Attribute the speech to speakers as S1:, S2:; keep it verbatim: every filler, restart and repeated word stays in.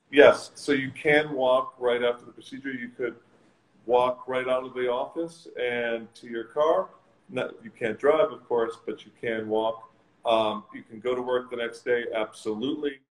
S1: Yes, so you can walk right after the procedure. You could walk right out of the office and to your car. No, you can't drive, of course, but you can walk. Um, you can go to work the next day, absolutely.